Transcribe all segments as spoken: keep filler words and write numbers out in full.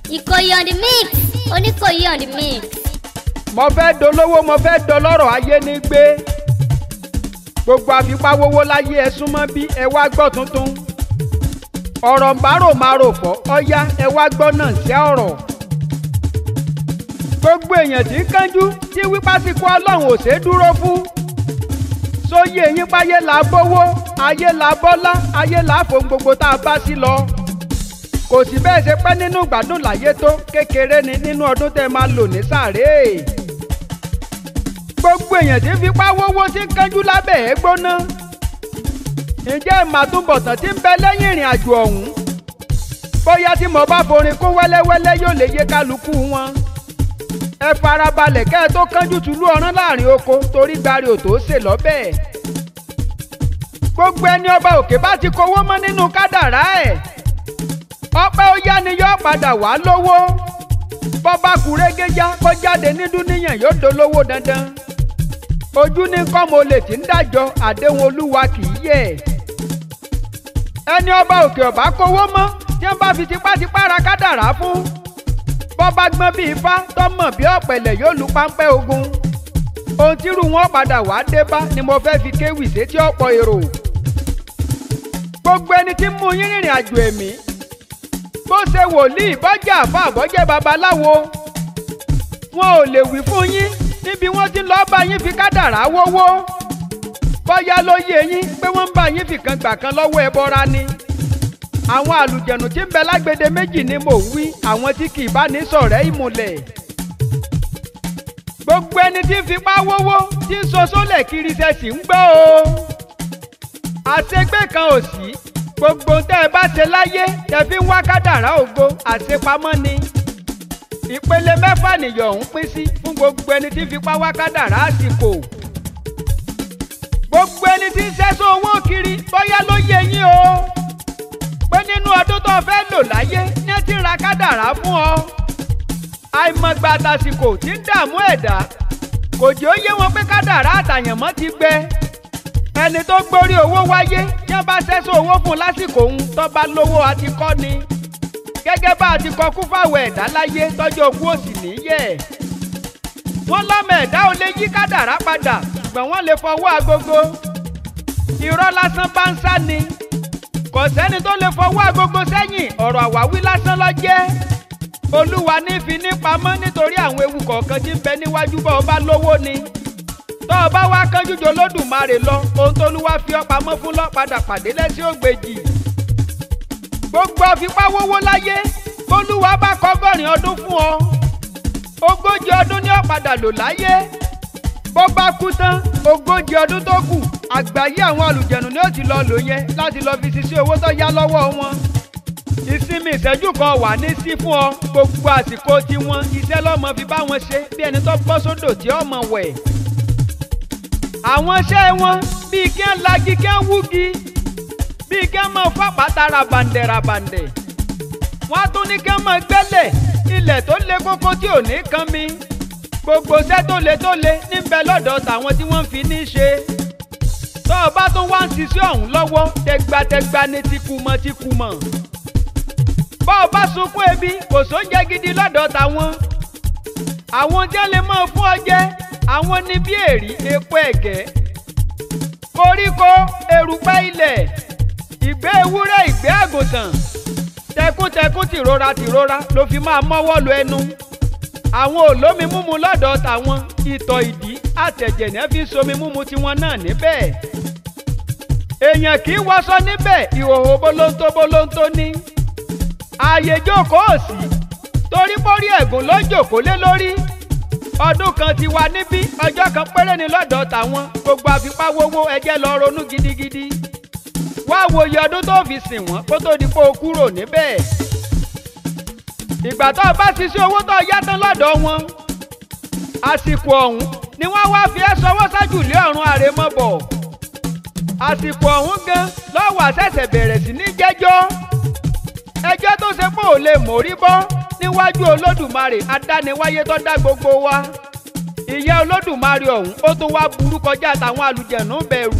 Ìkòyí on the mix, Onikoyi on the mix. Mo fẹ́ dolówó mo fẹ́ dọlọ́rọ̀ ayé ní gbé. Gbogbo àfipáwówó láyé ẹ súnmọ́ bí ẹ wá gbọ́ tuntun. Ọ̀rọ̀ ń bárò máa rò fọ́, ọ̀yá ẹ wá gbọ́ náà sí ọ̀rọ̀. Gbogbo èèyàn tí ń kánjú tí wípásíkú Ọlọ́run ò ṣe é dúró fún. Sóyè yín páyé là bówó, ayé là bọ́lá, ayé là fòun gbogbo tá a bá sí lọ. Kò sí bẹ́ẹ̀ ṣe pẹ́ nínú ìgbádùn láyé tó kékeré ni nínú ọdún tẹ́ máa lò ní sàréè. Gbogbo èèyàn tí ń fipá wówó tí ń kánjú lábẹ́ ẹ̀ gbóná. Ǹjẹ́ ìmàtúbọ̀tán tí ń bẹ lẹ́yìn ìrìn àjò ọ̀hún? Bóyá tí mo bá forin kún wẹ́lẹ́wẹ́lẹ́ yóò lè yé kálukú wọn. Ẹ farabalẹ̀ kẹ́ ẹ tó kánjú tùlú ọ̀rán láàrin oko torí gbari ò tó sè lọ́bẹ̀. Gbogbo ẹni ọba òkè bá ti kówó mọ́ nínú kádàrá ẹ̀. Ọpẹ́ ó yá ni yóò padà wá lówó. Bọ́bá kúrégéjá kó jáde ní dúníyàn yóò dolówó dandan. Ojú ní kọ́mọ olè tí ń dájọ́ àdéhùn Olúwa kì í yẹ̀. Ẹni ọba òkè ọba kówó mọ́ tí wọ́n bá fi tipátipá ra kádàrá fún. Bọ́bá gbọ́n bí ifá tọ́mọ̀ bí ọ̀pẹ̀lẹ̀ yóò lu páńpẹ́ ogun. Ohun tírú wọn padà wá dé bá ni mo fẹ́ fi kéwì sétí ọ̀pọ̀ èrò. Gbogbo ẹni tí ń mú yín rìnrìn àjò ẹ̀mí. Bó ṣe wòlíì bọ́jà àfa àbọ́jẹ́ babaláwo. Wọn ò lè wí fún yín níbi wọ́n ti lọ́ọ́ bá yín fi kádàrá wówó. Bọ́yá ló yé yín pé wọ́n ń bá yín fìkan gbà kan lọ́wọ́ ẹbọra ni. Àwọn àlùjẹ̀nù tí ń bẹ lágbede méjì ni mò ń wí, àwọn tí kì í bá ní ṣọ̀rẹ́ ìmùlẹ̀. Gbogbo ẹni tí ń fipá wówó tí ń sọ sólẹ̀ kiri ṣẹ̀ṣì ń gbọ́ o. Àṣegbé kan ò sí. Gbogbo tẹ́ ẹ bá ṣe láyé tẹ́ fi ń wá kádàrá ògo àṣepamọ́ ni. Ìpele mẹ́fà nìyọ̀ ń pín sí fún gbogbo ẹni tí ń fipá wá kádàrá àsìkò. Gbogbo ẹni tí ń ṣẹ́sọ owó kiri bóyá ló yé yín o. Pé nínú ọdún tó fẹ́ lò láyé ní ẹ ti ra kádàrá fún ọ. Àìmọ̀gbà àtàsìkò tí ń dààmú ẹ̀dá kò jẹ́ ó yé wọn pé kádàrá àtàyànmọ́ ti gbẹ. Ẹni tó gbórí owó wáyé tí wọ́n bá ṣẹ́sọ owó fún lásìkò òun tó bá lówó àti kọ́ ni. Gẹ́gẹ́ bá a ti kọ kú fáwọn ẹ̀dá láyé tọ́jú ogún òsì níyẹ̀. Wọ́n lọ́mọ ẹ̀dá ò lè yí kádàrá padà ṣùgbọ́n wọ́n lè fọwọ́ agogo. Irọ́ lásán bá ń sá ni. Kò sẹ́ni tó lè fọwọ́ agogo sẹ́yìn ọ̀rọ̀ àwáwí lásán ló jẹ́. Olúwa ní fi ní pamọ́ nítorí àwọn ewu kọ̀ọ̀kan tí ń bẹ níwájú bá ọba lówó ni. Tó o bá wá kánjú jọ Olódùmarè lọ ohun t'Olúwa fi ọ́ pamọ́ fún lọ padà pàdé lẹ́sí ògbèjì. Gbogbo àfipáwówó láyé Olúwa bá kọ́gọ́rin ọdún fún ọ. Ogójì ọdún ni ó padà lò láyé. Bó bá kú tán ogójì ọdún tó kù àgbáyé àwọn àlùjẹ̀nù ni ó ti lọ lò yẹn láti lọ fi ṣiṣẹ́ owó tó yá lọ́wọ́ wọn. Ìsinmi ìṣẹ́jú kan wà ní sí fún ọ gbogbo àsìkò tiwọn iṣẹ́ lọ́mọ fi bá wọn ṣe bí ẹni tó bọ́ sódò tí ọmọ wẹ̀. Àwọn iṣẹ́ wọn bíi kí ń lagi kí ń wúgi bíi kí ń mọ fàpátá rabandẹ̀ rabandẹ̀. Wọ́n á tún ní kí ń mọ gbẹ́lẹ̀ ilẹ̀ tó le kókó tí ò ní kan mi. Gbogbo iṣẹ́ tó le tó le níbẹ̀ lọ́dọ̀ tàwọn tí wọ́n fi ní ṣe. Tó o bá tún wá ń ṣiṣẹ́ ọ̀hún lọ́wọ́ tẹgbàtẹgbà ní tìkùmọ̀ tìkùmọ̀. Bó o bá sunkún ebi kò sóúnjẹ gidi lọ́dọ̀ tàwọn. Àwọn tí wọ́n lè máa fún ọ jẹ àwọn ní bí èrí epo ẹ̀gẹ́. Koríko erùpẹ̀ ilẹ̀ ìgbẹ́ ewúrẹ́ ìgbẹ́ àgùntàn. Tẹkúntẹkún tìrora tìrora ló fi máa mọ́wọ́ lu ẹnu. Àwọn olómi múmu lọ́dọ̀ tàwọn ìtọ̀ ìdí àtẹ̀jẹ̀ ní fi somi múmu tiwọn náà níbẹ̀. Èèyàn kì í wọṣọ níbẹ̀ ìhòòhò bolóńtó bolóńtó ní. Ààyè jókòó sí torí mórí ẹ̀gùn ló jókòó lé lórí. Ọdún kan ti wà níbí ọjọ́ kan péré ni lọ́dọ̀ tàwọn gbogbo àfipáwówó ẹjẹ́ lọ ronú gidigidi. Wá wòye ọdún tó fi sìn wọ́n kó tó di pé o kúrò níbẹ̀. Ìgbà tó o bá ṣiṣẹ́ owó tó yá tán lọ́dọ̀ wọn. Àsìkò ọ̀hún ni wọ́n wá fi ẹ́ sọwọ́ sájú lé ọ̀run àrèmọ́bọ̀. Àsìkò ọ̀hún gan lọ́wọ́ àṣẹ̀ṣẹ̀ bẹ̀rẹ̀ sí ní jẹ́jọ́. Ẹjọ́ tó ṣe pé ò lè mórí bọ́ níwájú Olódùmarè adániwáyé tó dá gbogbo wa. Ìyà Olódùmarè ọ̀hún ó tún wá burú kọjá táwọn àlùjẹ̀nù bẹ̀rù.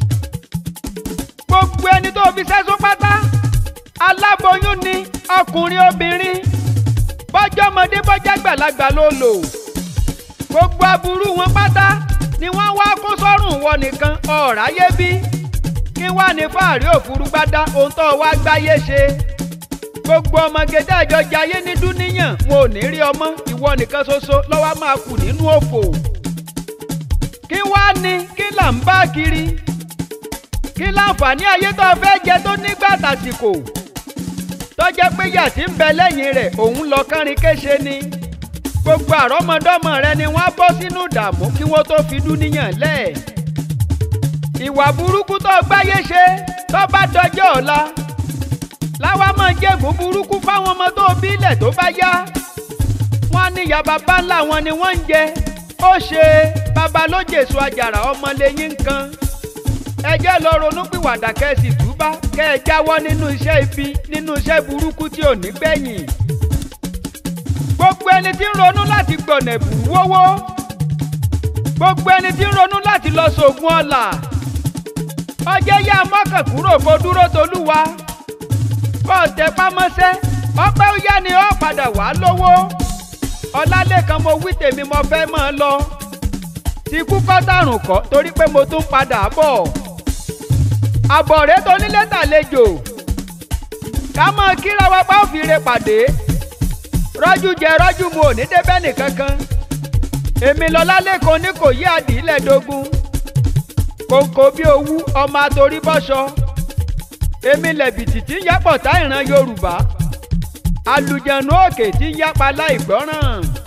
Gbogbo ẹni tó fi ṣẹ́só pátá aláboyún ni ọkùnrin obìnrin bọ́jọ́ ọmọdé bọ́jọ́ àgbàlagbà ló lò gbogbo aburú wọn pátá ni wọ́n wá kó sọ́rùn wọ nìkan ọ̀ráyé bí kí wá ní fàárí òfurugbádá ohun tó wá gbáyé ṣe gbogbo ọmọge dájọ jayé ní dúníyàn wọn ò ní rí ọmọ ìwọ nìkan ṣoṣo lọ́wọ́ máa kù nínú òfò kí wá ní kí là ń bá kiri kí láǹfààní ayé tó fẹ́ jẹ tó nígbà tàsìkò tó jẹ́ pé yà tí ń bẹ lẹ́yìn rẹ̀ òun lọ kánrin kéṣe ni gbogbo àrọ́mọdọ́mọ rẹ ni wọ́n bọ́ sínú ìdààmú kí wọ́n tó fi dúníyàn lẹ̀ ìwà burúkú tó gbáyé ṣe tó bá dọjọ́ ọ̀la láwa máa jẹ́gùn burúkú fáwọn ọmọ tó bílẹ̀ tó bá yá wọ́n ní ìyá bàbá ńlá wọn ni wọ́n ń jẹ ó ṣe bàbá ló jèso àjàrà ọmọ lẹ́yìn nǹkan ẹ jẹ́ lọ ronúpìwàdà kẹ́ ẹ sì túbá kẹ́ ẹ jáwọ́ nínú iṣẹ́ ibi nínú iṣẹ́ burúkú tí ò ní gbẹ̀yìn gbogbo ẹni tí ń ronú láti gbọ̀nà ẹ̀bùrú wówó gbogbo ẹni tí ń ronú láti lọ sògùn ọ̀la ọjẹ́ yá mọ́kàn kúrò kó dúró tolúwa kó tẹpá mọ́ṣẹ́ ọpẹ́ ó yá ni ó padà wá lówó ọlálẹ́kan mo wí tèmi mo fẹ́ mọ́ ọ lọ ti kú kọ́ dàrùn kọ́ torí pé mo tún padà bọ̀ àbọ̀rẹ́ tó nílé tàlejò ká mọ́ kíra wa bá òfìrè pàdé rọ́jú jẹ rọ́jú mu ò ní débẹ́ nìkankan èmi lọ́lálẹ́kan Oníkòyí àdìlẹ́dógún kòǹkò bí owú ọmọ àtòrí bọ́ṣọ èmi lẹ̀bìtì tí ń yápọ̀ tá ìran Yorùbá àlùjànnú òkè tí ń yápa láìgbọ́ràn.